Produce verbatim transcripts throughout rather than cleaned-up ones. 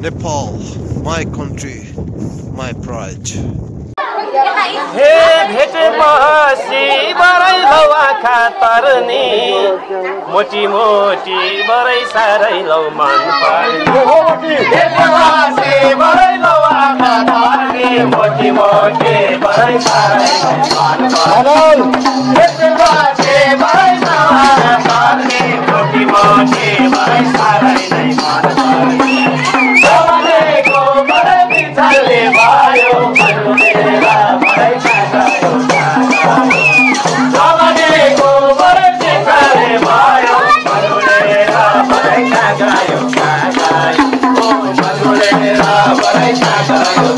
Nepal, my country, my pride. हे भेटेपछि बरै लौ आँखा तर्नी मोटी मोटी बरै सारै लौ मन पर्ने भेटेपछि बरै लौ आँखा तर्नी मोटी मोटी बरै सारै मन पर्ने भेटेपछि बरै लौ आँखा तर्नी मोटी मोटी बरै सारै नै मन पर्ने जवानीको बरै बिछाले भयो जवानीको बरै बिछाले भयो मधुरेर बरै गायो ओ मधुरेर बरै गायो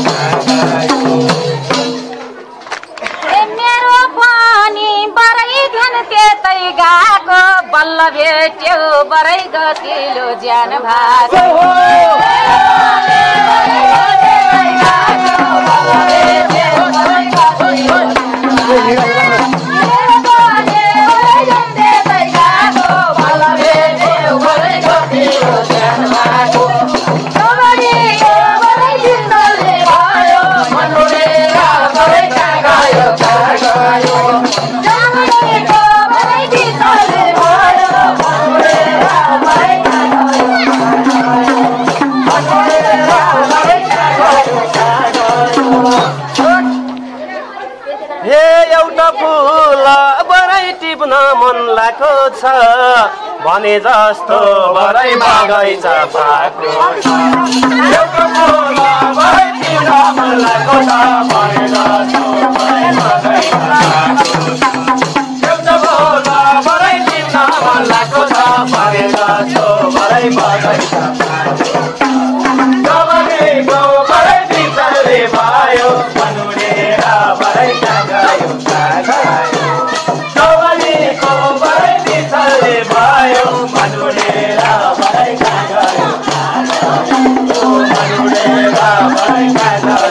मेरो पनि बरै ध्यान त्यतै गएको बल्ल भेट्यो बरै गतिलो ज्यान भाको मन लागेको छ भने जस्तो बरै बगैँचा पाएको छ एउटा फुल बरै टिप्न मन लागेको छ भने जस्तो बरै बगैँचा पाएको छ एउटा फुल बरै टिप्न मन लागेको छ भने जस्तो बरै बगैँचा पाएको छ जवानीको बरै बिछाले भयो मनुरेर बरै गायो जवानीको बरै बिछाले भयो मनुरेर बरै गायो ओ मनुरेर बरै गायो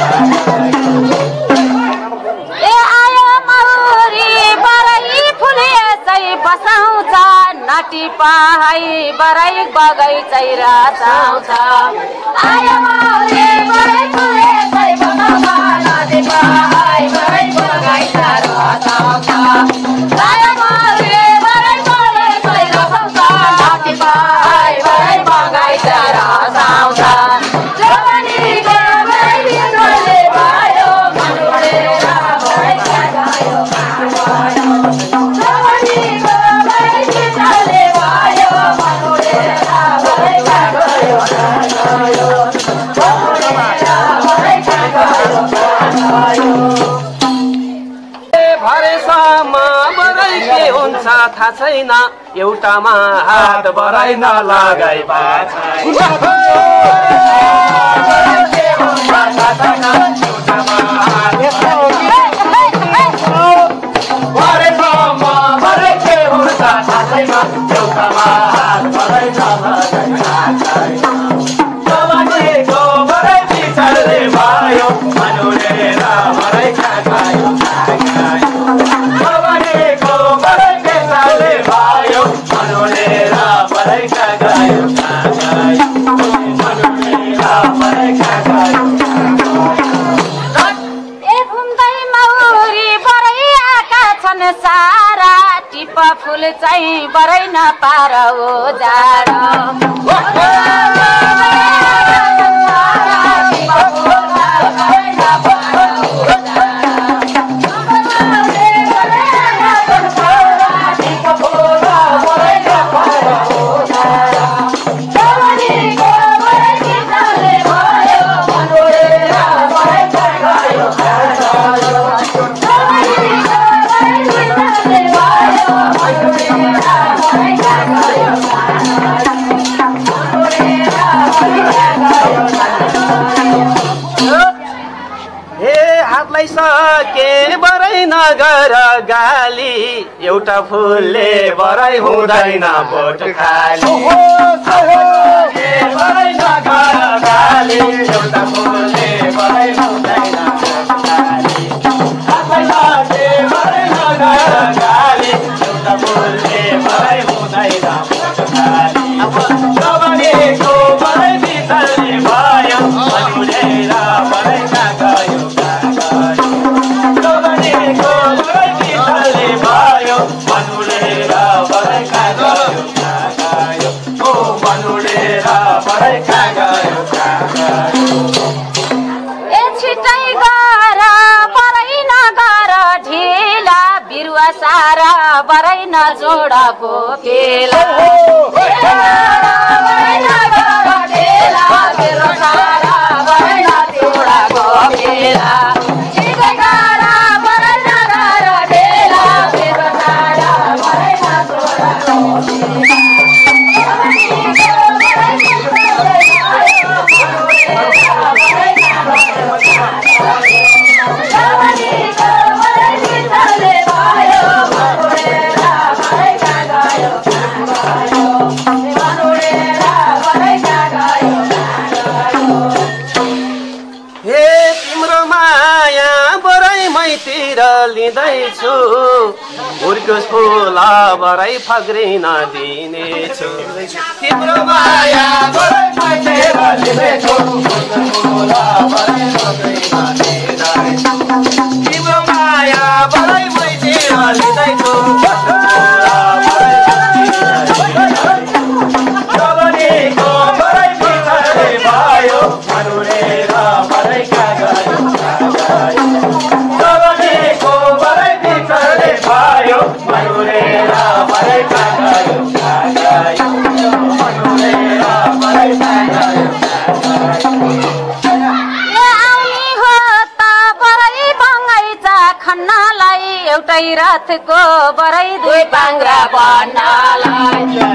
ए आयो मौरी बरै फुले चाहिँ बसाउँछ नाटी पाहाई बरै बगैँचै रचाउँछ आयो मौरी बरै फुले चाहिँ बसाउँछ नाटी पाहाई बरै बगैँचा रचाउँछ आयो मौरी बरै फुले चाहिँ रचाउँछ नाटी पाहाई बरै बगैँचा रचाउँछ जवानीको बरै बिछाले भयो मनुरेर बरै गायो जवानीको बरै बिछाले भयो मनुरेर बरै गायो भरेसम्म बरै के हुन्छ थाहा छैन एउटामा हात बरै नलगाइ भरेसम्म बरै के हुन्छ थाहा छैन एउटामा हात बरै नलगाइ जवानीको बरै बिछाले भयो मनुरेर बरै गायो जवानीको बरै बिछाले भयो मनुरेर बरै गायो मनुरेर बरै गायो ए घुम्दै मौरी बरै आएका छन् सारा टिप फुल चाहिँ बरै नपार ओजार सके बरै नगर गाली एउटा फुलले बरै हुँदैन बोट खाली बरै नगर गाली एउटा फुलले बरै हुँदैन बोट खाली बरै नगर गाली एउटा फुलले बरै हुँदैन बोट खाली जवानीको बरै बिछाले ए छिटै गर बरै नगर ढिला बिरुवा सारा बरै नजोडको बेला लिँदैछु उर्कोस फुला बरै फग्रिन दिनेछु तिम्रो माया बरै मैतिर लिँदैछु फुला बरै फग्रिन दिनेछु तिम्रो माया बरै मैतिर लिँदैछु फुला बरै जवनीको बरै पिछडे भयो मनुरेर बरै कागयो भयो मनुरेरा बरै कागयो कागयो मनुरेरा बरै कागयो ए आउनी हो त बरै बङ्गैचा खन्नलाई एउटै रथको बरै दुई पाङ्ग्रा बन्नलाई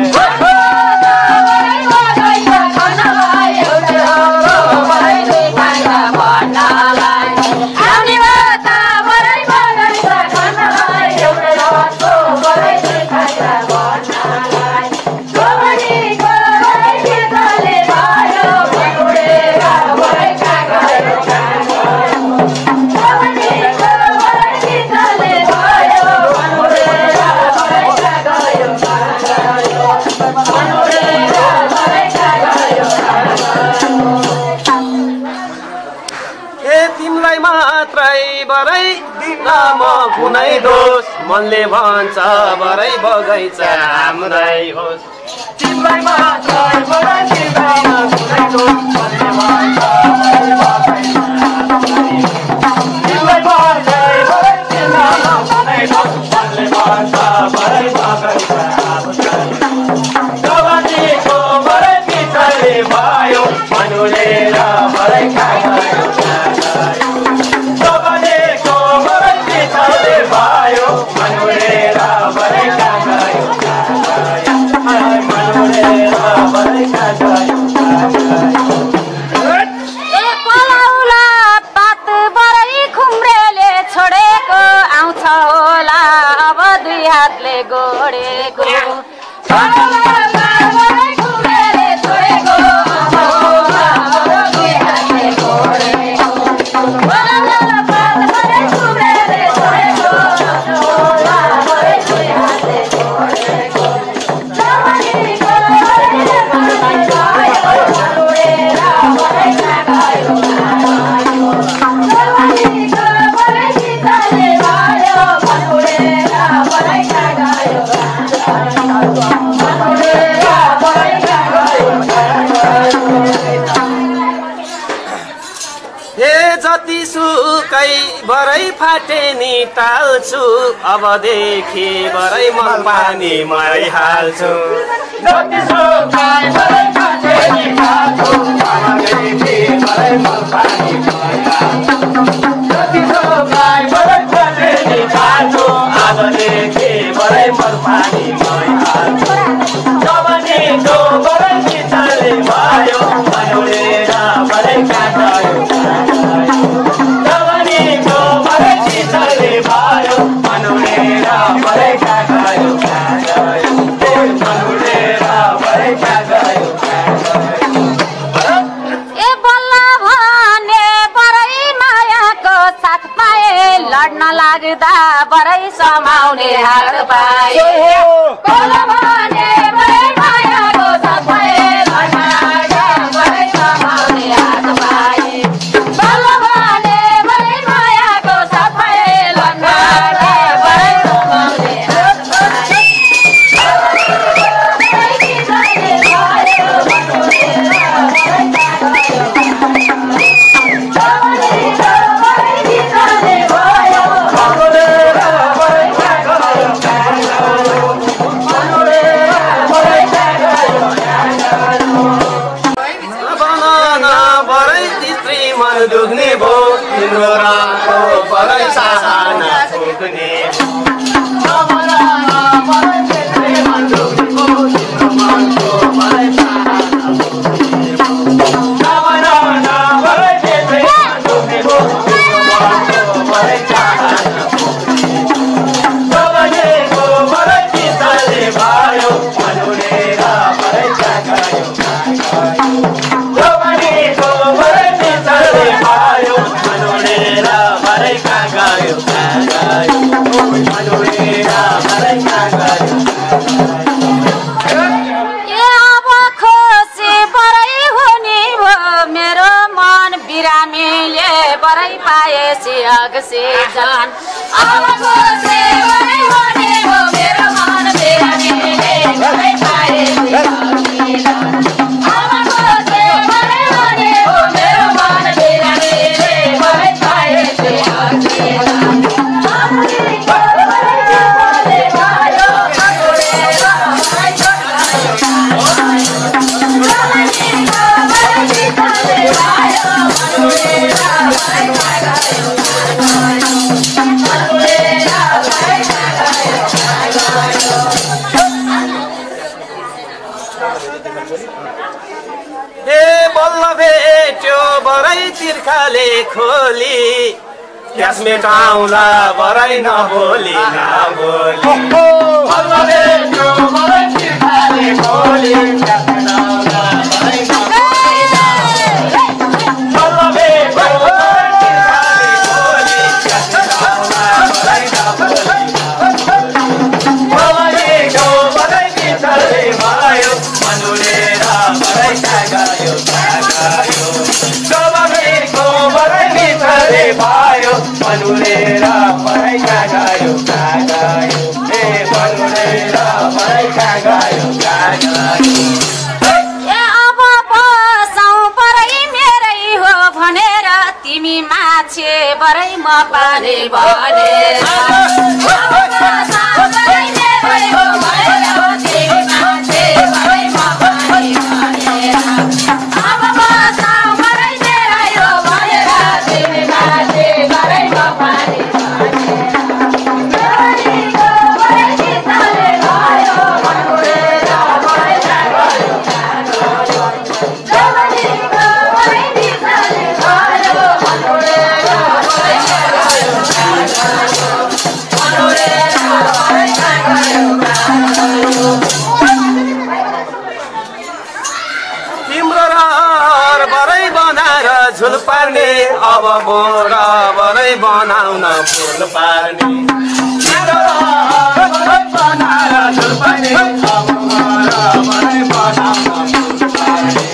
कुनै दोष मनले भन्छ बरै बगैँचा हाम्रै होस् तिमीलाई मात्रै बरै दिँदैन कुनै दोष मनले भन्छ बरै बगैँचा तिमीलाई मात्रै बरै दिँदैन कुनै दोष मनले भन्छ बरै बगैँचा हाम्रै जवानीको बरै पिछडे भयो मनुरेर बरै कागयो भयो मनुरेरा बरै कागयो मनुरेरा बरै कागयो ए पलाउला पात बरै खुम्रेले छोडेको आउँछ होला अब दुई हातले गोडेको जतिसुकै बरै फाटे नि टाल्छु अबदेखि बरै मन पानी मै हाल्छु जतिसुकै बरै फाटे नि टाल्छु अबदेखि बरै मन पानी मै हाल्छु जतिसुकै बरै फाटे नि टाल्छु अबदेखि बरै मन पानी मै हाल्छु जवानीको बरै पिछडे भयो मनुरेर बरै कागयो जवानीको बरै पिछडे भयो मनुरेर बरै कागयो कागयो मनुरेर बरै कागयो कागयो मन दुख्ने भो तिम्रो रामको बरै चाहना पुग्ने से जान अब से बड़े होने वो मेरा मन मेरा मेरे बड़े पाए से जान अब से बड़े होने वो मेरा मन मेरा मेरे बड़े पाए से जान तिर्खाले खोली त्यस मेटाउला बरै नबोली नबोली बल्लभे त्यो बरै तिर्खाले खोली त्यस मेटाउला बरै नबोली बल्लभे त्यो बरै तिर्खाले खोली त्यस मेटाउला बरै नबोली बल्लभे त्यो बरै तिर्खाले भयो मनुरेर बरै गायो गायो भायो मनुरेरा परै गायो गायो ए मनुरेरा परै गायो गायो ए अब बसौँ परै मेरै हो भनेर तिमी माछे बरै म पारे भनेर झुल पार्ने अब बोरा बरै बनाउन फुल पार्ने बनाएर झुल पार्ने अब बोरा बरै बनाउन फुल पार्ने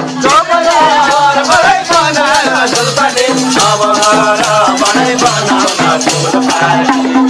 बरै बनाएर झुल पार्ने अब बोरा बरै बनाउन फुल पार्ने